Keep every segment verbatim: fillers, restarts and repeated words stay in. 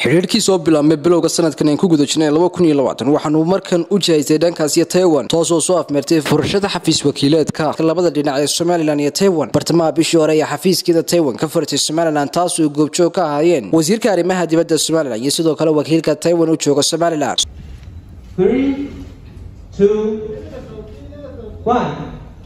xiriirkii soo bilaabmay bilowga sanadkan ay ku guda jireen laba kun iyo labaatan waxaanu markan u jeestay dhankaas iyo Taiwan taasoo soo afmeertay furashada xafiis wakiileedka labada dhinac ee Somaliland iyo Taiwan bartamaha bishii hore ee xafiiskida Taiwan ka furtay Somaliland taasoo goobjoog ka ahaayeen wasiirka arrimaha dibadda Somaliland iyo sidoo kale wakiilka Taiwan u jooga Somaliland. three two one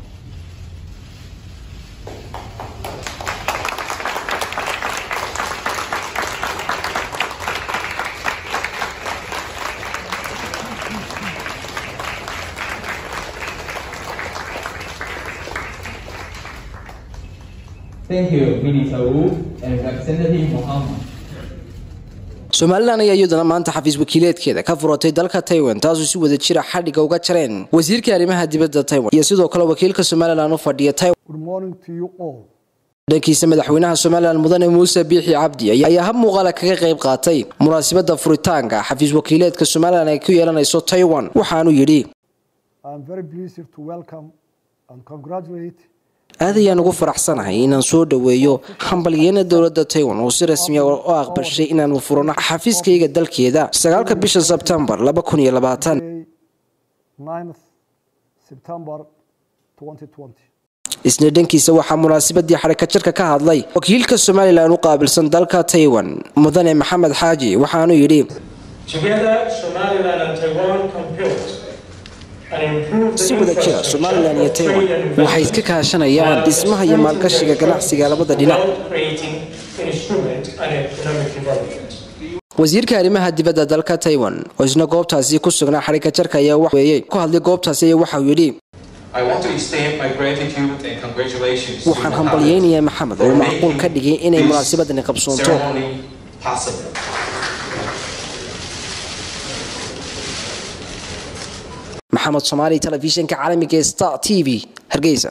Thank you, Minister Wu and Representative Mohammed. Somaliland ayaa iyaduna maanta xafiis wakiileedkeeda ka furatay dalka Taiwan taasoo si wada jira xadhiga uga jareen wasiirka arrimaha dibadda Taiwan iyo sidoo kale wakiilka Somaliland u fadhiya Taiwan. Good morning to you all. Dhankiisa madaxweynaha Somaliland Mudane Muuse Biixi Cabdi ayaa hab muuqaal kaga qayb qaatay munaasabadda furitaanka xafiis wakiileedka Somaliland ay ku yeelanayso Taiwan waxaanu yiri I'm very pleased to welcome and congratulate aad ayaan ugu faraxsanahay inaan soo dhaweeyo hambalyeena dawladda Taiwan oo si rasmi ah u aqbashay inaan u furno xafiiskayga dalkeeda sagaalka bisha September laba kun iyo labaatan ninth September twenty twenty. isna dhankiisa waxaa munaasabadii xaraka jarka ka hadlay wakiilka Somaliland u qaabilsan dalka Taiwan Mudane Maxamed Xaaji waxaanu yiri Together Somaliland and Taiwan compete si wada jira Somaliland iyo Taiwan waxay iska kaashanayaan dhismaha iyo maalgashiga ganacsiga labada dhinac. wasiirka arrimaha dibadda dalka Taiwan oo isna goobtaasi ku sugnaa xarika jarka ayaa wax weeyay ku hadlay goobtaasi ayaa waxa uu yiri I want to extend my gratitude and congratulations waxaan hambalyeynaya Maxamed oo macquul ka dhigay inay munaasabadani qabsoonto محمد صومالي تلفزيون كعالمي Star T V هرقيسة